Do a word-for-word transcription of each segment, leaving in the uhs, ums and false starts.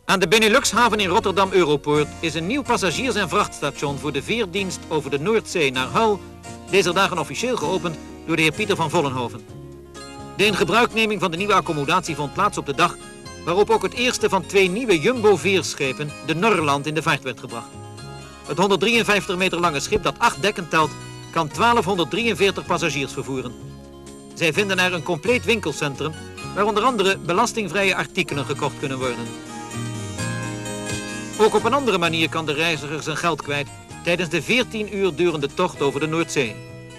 Aan de Benelux-haven in Rotterdam-Europoort is een nieuw passagiers- en vrachtstation voor de veerdienst over de Noordzee naar Hull deze dagen officieel geopend door de heer Pieter van Vollenhoven. De ingebruikneming van de nieuwe accommodatie vond plaats op de dag waarop ook het eerste van twee nieuwe Jumbo-veerschepen, de Norland, in de vaart werd gebracht. Het honderddrieënvijftig meter lange schip dat acht dekken telt, kan twaalfhonderddrieënveertig passagiers vervoeren. Zij vinden er een compleet winkelcentrum, waar onder andere belastingvrije artikelen gekocht kunnen worden. Ook op een andere manier kan de reiziger zijn geld kwijt tijdens de veertien uur durende tocht over de Noordzee.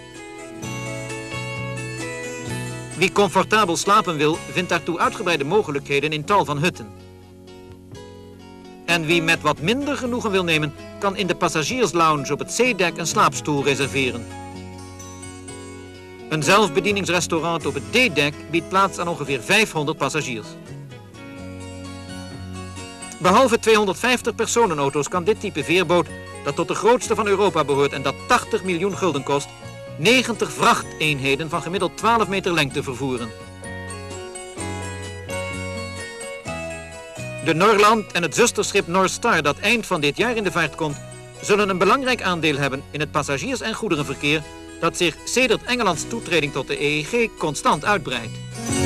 Wie comfortabel slapen wil, vindt daartoe uitgebreide mogelijkheden in tal van hutten. En wie met wat minder genoegen wil nemen, kan in de passagierslounge op het zeedek een slaapstoel reserveren. Een zelfbedieningsrestaurant op het D-dek biedt plaats aan ongeveer vijfhonderd passagiers. Behalve tweehonderdvijftig personenauto's kan dit type veerboot, dat tot de grootste van Europa behoort en dat tachtig miljoen gulden kost, negentig vrachteenheden van gemiddeld twaalf meter lengte vervoeren. De Norland en het zusterschip North Star, dat eind van dit jaar in de vaart komt, zullen een belangrijk aandeel hebben in het passagiers- en goederenverkeer dat zich sedert Engelands toetreding tot de E E G constant uitbreidt.